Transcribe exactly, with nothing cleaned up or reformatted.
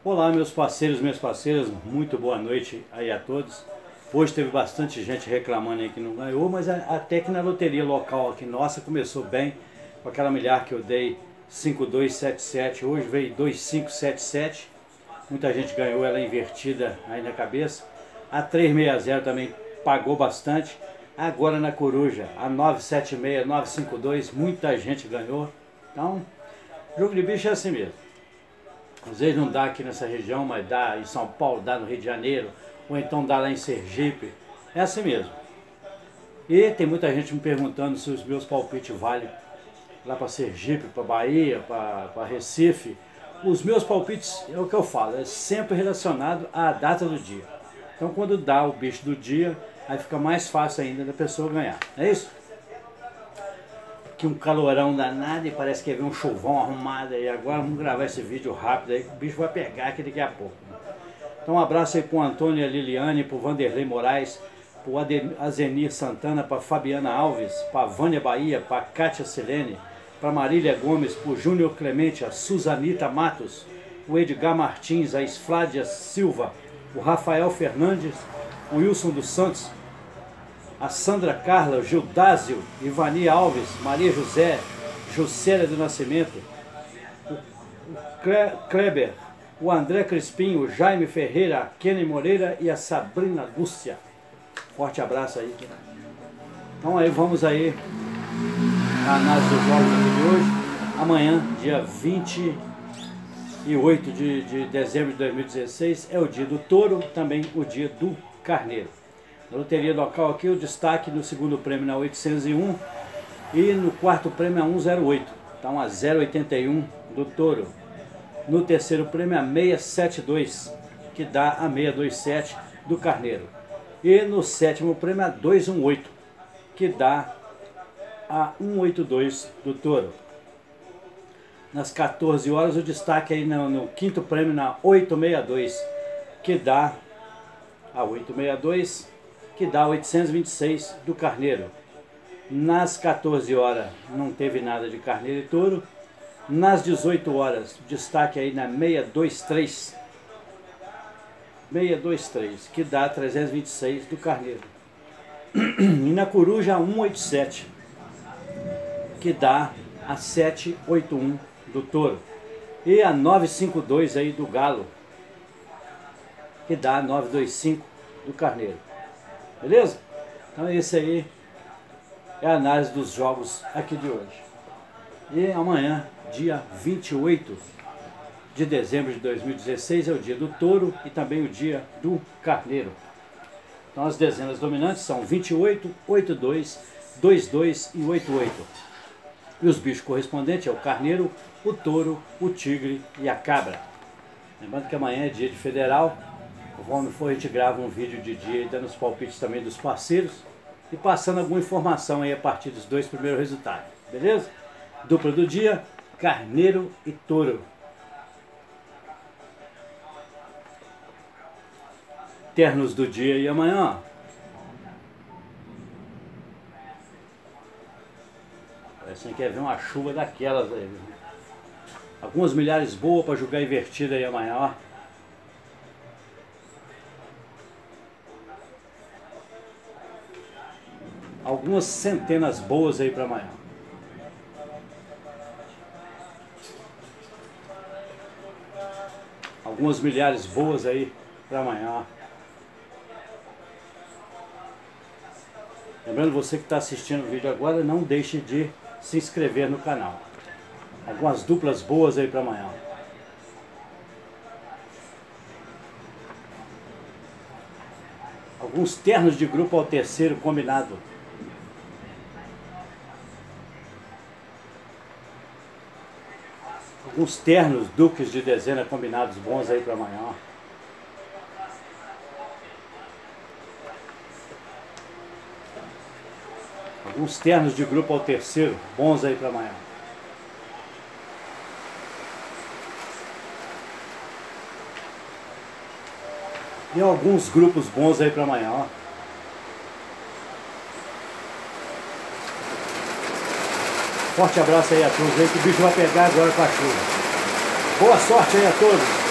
Olá, meus parceiros, minhas parceiras, muito boa noite aí a todos. Hoje teve bastante gente reclamando aí que não ganhou, mas até que na loteria local aqui nossa começou bem, com aquela milhar que eu dei cinco dois sete sete, hoje veio dois cinco sete sete, muita gente ganhou ela invertida aí na cabeça. A trezentos e sessenta também pagou bastante. Agora na coruja, a novecentos e setenta e seis, novecentos e cinquenta e dois, muita gente ganhou. Então, jogo de bicho é assim mesmo. Às vezes não dá aqui nessa região, mas dá em São Paulo, dá no Rio de Janeiro, ou então dá lá em Sergipe. É assim mesmo. E tem muita gente me perguntando se os meus palpites valem lá para Sergipe, para Bahia, para Recife. Os meus palpites, é o que eu falo, é sempre relacionado à data do dia. Então quando dá o bicho do dia, aí fica mais fácil ainda da pessoa ganhar. É isso? Que um calorão danado e parece que ia vir um chuvão arrumado aí agora. Vamos gravar esse vídeo rápido aí que o bicho vai pegar aqui daqui a pouco. Então um abraço aí pro Antônio e a Liliane, pro Vanderlei Moraes, pro Azenir Santana, pra Fabiana Alves, pra Vânia Bahia, pra Kátia Silene, pra Marília Gomes, pro Júnior Clemente, a Suzanita Matos, o Edgar Martins, a Esfládia Silva, o Rafael Fernandes, o Wilson dos Santos, a Sandra Carla, o Gildásio, Ivani Alves, Maria José, Juscelia do Nascimento, o Kleber, o André Crispim, o Jaime Ferreira, a Kenny Moreira e a Sabrina Lúcia. Forte abraço aí. Então aí vamos aí a análise dos jogos de hoje. Amanhã, dia vinte e oito de, de dezembro de dois mil e dezesseis, é o dia do touro, também o dia do carneiro. Na loteria local aqui, o destaque no segundo prêmio na oitocentos e um e no quarto prêmio a cento e oito. Então a zero oitenta e um do touro. No terceiro prêmio a seiscentos e setenta e dois, que dá a seiscentos e vinte e sete do carneiro. E no sétimo prêmio a duzentos e dezoito, que dá a cento e oitenta e dois do touro. Nas quatorze horas o destaque aí no, no quinto prêmio na oitocentos e sessenta e dois, que dá a oitocentos e sessenta e dois, que dá oitocentos e vinte e seis do carneiro. Nas quatorze horas não teve nada de carneiro e touro. Nas dezoito horas, destaque aí na seiscentos e vinte e três, seiscentos e vinte e três, que dá trezentos e vinte e seis do carneiro. E na coruja a cento e oitenta e sete, que dá a setecentos e oitenta e um do touro. E a novecentos e cinquenta e dois aí do galo, que dá a novecentos e vinte e cinco do carneiro. Beleza? Então esse aí é a análise dos jogos aqui de hoje. E amanhã, dia vinte e oito de dezembro de dois mil e dezesseis, é o dia do touro e também o dia do carneiro. Então as dezenas dominantes são vinte e oito, oitenta e dois, vinte e dois e oitenta e oito. E os bichos correspondentes é o carneiro, o touro, o tigre e a cabra. Lembrando que amanhã é dia de federal. Conforme for, a gente grava um vídeo de dia e dando os palpites também dos parceiros e passando alguma informação aí a partir dos dois primeiros resultados, beleza? Dupla do dia, carneiro e touro. Ternos do dia e amanhã. Parece que quer ver uma chuva daquelas aí. Algumas milhares boas para jogar invertida aí amanhã, ó. Algumas centenas boas aí para amanhã. Algumas milhares boas aí para amanhã. Lembrando, você que está assistindo o vídeo agora, não deixe de se inscrever no canal. Algumas duplas boas aí para amanhã. Alguns ternos de grupo ao terceiro combinado. Alguns ternos duques de dezena combinados bons aí para amanhã. Alguns ternos de grupo ao terceiro bons aí para amanhã. E alguns grupos bons aí para amanhã, ó. Forte abraço aí a todos aí, que o bicho vai pegar agora com a chuva. Boa sorte aí a todos.